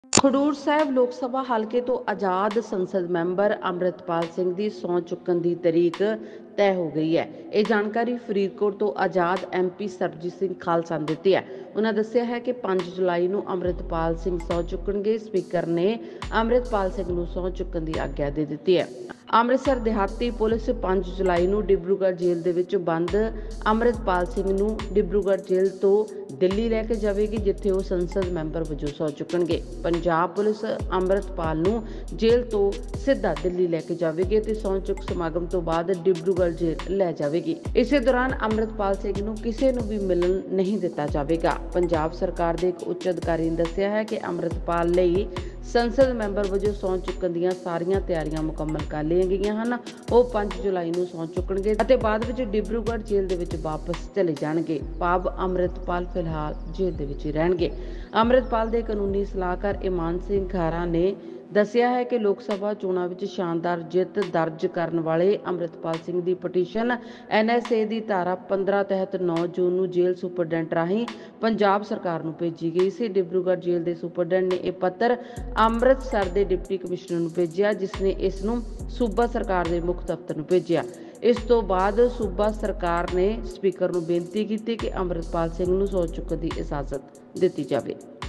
ਖਡੂਰ ਸਾਹਿਬ ਲੋਕ ਸਭਾ ਹਲਕੇ ਤੋਂ ਆਜ਼ਾਦ ਸੰਸਦ ਮੈਂਬਰ ਅੰਮ੍ਰਿਤਪਾਲ ਸਿੰਘ ਦੀ ਸਹੁੰ ਚੁੱਕਣ ਦੀ ਤਰੀਕ ਤੈਅ ਹੋ ਗਈ ਹੈ। ਇਹ ਜਾਣਕਾਰੀ ਫਰੀਦਕੋਟ ਤੋਂ ਆਜ਼ਾਦ ਐਮਪੀ ਸਰਬਜੀਤ ਸਿੰਘ ਖਾਲਸਾ ਨੇ ਦਿੱਤੀ ਹੈ। ਉਹਨਾਂ ਦੱਸਿਆ ਹੈ ਕਿ 5 ਜੁਲਾਈ ਨੂੰ ਅੰਮ੍ਰਿਤਪਾਲ ਸਿੰਘ ਸਹੁੰ ਚੁੱਕਣਗੇ। ਸਪੀਕਰ ਨੇ ਅੰਮ੍ਰਿਤਪਾਲ ਸਿੰਘ ਨੂੰ ਸਹੁੰ ਚੁੱਕਣ ਦੀ ਆਗਿਆ ਦੇ ਦਿੱਤੀ ਹੈ। ਅੰਮ੍ਰਿਤਸਰ ਦਿਹਾਤੀ ਪੁਲਿਸ 5 ਜੁਲਾਈ ਨੂੰ ਡਿਬਰੂਗੜ੍ਹ ਜੇਲ੍ਹ ਦੇ ਵਿੱਚ ਬੰਦ ਅੰਮ੍ਰਿਤਪਾਲ ਸਿੰਘ ਨੂੰ ਡਿਬਰੂਗੜ੍ਹ ਜੇਲ੍ਹ ਤੋਂ ਦਿੱਲੀ ਲੈ ਕੇ ਜਾਵੇਗੀ, ਜਿੱਥੇ ਉਹ ਸੰਸਦ ਮੈਂਬਰ ਵਜੋਂ ਸਹੁੰ ਚੁੱਕਣਗੇ। ਪੰਜਾਬ ਪੁਲਿਸ ਅੰਮ੍ਰਿਤਪਾਲ ਨੂੰ ਜੇਲ੍ਹ ਤੋਂ ਸਿੱਧਾ ਦਿੱਲੀ ਲੈ ਕੇ ਜਾਵੇਗੀ ਅਤੇ ਸਹੁੰ ਚੁੱਕ ਸਮਾਗਮ ਤੋਂ ਬਾਅਦ ਡਿਬਰੂਗੜ੍ਹ ਜੇਲ੍ਹ ਲੈ ਜਾਵੇਗੀ। ਇਸੇ ਦੌਰਾਨ ਅੰਮ੍ਰਿਤਪਾਲ ਸਿੰਘ ਨੂੰ ਕਿਸੇ ਨੂੰ ਵੀ ਮਿਲਣ ਨਹੀਂ ਦਿੱਤਾ ਜਾਵੇਗਾ। ਪੰਜਾਬ ਸਰਕਾਰ ਦੇ ਇੱਕ ਉੱਚ ਅਧਿਕਾਰੀ ਨੇ ਦੱਸਿਆ ਹੈ ਕਿ ਅੰਮ੍ਰਿਤਪਾਲ ਲਈ ਸੰਸਦ ਮੈਂਬਰ ਵਜੋਂ ਸਹੁੰ ਚੁੱਕਣ ਦੀਆਂ ਸਾਰੀਆਂ ਤਿਆਰੀਆਂ ਮੁਕੰਮਲ ਕਰ ਲਈਆਂ ਗਈਆਂ ਹਨ। ਉਹ 5 ਜੁਲਾਈ ਨੂੰ ਸਹੁੰ ਚੁੱਕਣਗੇ ਅਤੇ ਬਾਅਦ ਵਿੱਚ ਡਿਬਰੂਗੜ੍ਹ ਜੇਲ੍ਹ ਦੇ ਵਿੱਚ ਵਾਪਸ ਚਲੇ ਜਾਣਗੇ। ਭਾਵ ਅੰਮ੍ਰਿਤਪਾਲ ਫਿਲਹਾਲ ਜੇਲ੍ਹ ਦੇ ਵਿੱਚ ਹੀ ਰਹਿਣਗੇ। ਅੰਮ੍ਰਿਤਪਾਲ ਦੇ ਕਾਨੂੰਨੀ ਸਲਾਹਕਾਰ ਇਮਾਨ ਸਿੰਘ ਖਾਰਾ ਨੇ ਦੱਸਿਆ ਹੈ ਕਿ ਲੋਕ ਸਭਾ ਚੋਣਾਂ ਵਿੱਚ ਸ਼ਾਨਦਾਰ ਜਿੱਤ ਦਰਜ ਕਰਨ ਵਾਲੇ ਅੰਮ੍ਰਿਤਪਾਲ ਸਿੰਘ ਦੀ ਪਟੀਸ਼ਨ NSA ਦੀ ਧਾਰਾ 15 ਤਹਿਤ 9 ਜੂਨ ਨੂੰ ਜੇਲ੍ਹ ਸੁਪਰਡੈਂਟ ਰਾਹੀਂ ਪੰਜਾਬ ਸਰਕਾਰ ਨੂੰ ਭੇਜੀ ਗਈ ਸੀ। ਡਿਬਰੂਗੜ੍ਹ ਜੇਲ੍ਹ ਦੇ ਸੁਪਰਡੈਂਟ ਨੇ ਇਹ ਪੱਤਰ ਅੰਮ੍ਰਿਤਸਰ ਦੇ ਡਿਪਟੀ ਕਮਿਸ਼ਨਰ ਨੂੰ ਭੇਜਿਆ, ਜਿਸ ਨੇ ਇਸ ਨੂੰ ਸੂਬਾ ਸਰਕਾਰ ਦੇ ਮੁੱਖ ਦਫ਼ਤਰ ਨੂੰ ਭੇਜਿਆ। ਇਸ ਤੋਂ ਬਾਅਦ ਸੂਬਾ ਸਰਕਾਰ ਨੇ ਸਪੀਕਰ ਨੂੰ ਬੇਨਤੀ ਕੀਤੀ ਕਿ ਅੰਮ੍ਰਿਤਪਾਲ ਸਿੰਘ ਨੂੰ ਸਹੁੰ ਚੁੱਕਣ ਦੀ ਇਜਾਜ਼ਤ ਦਿੱਤੀ ਜਾਵੇ।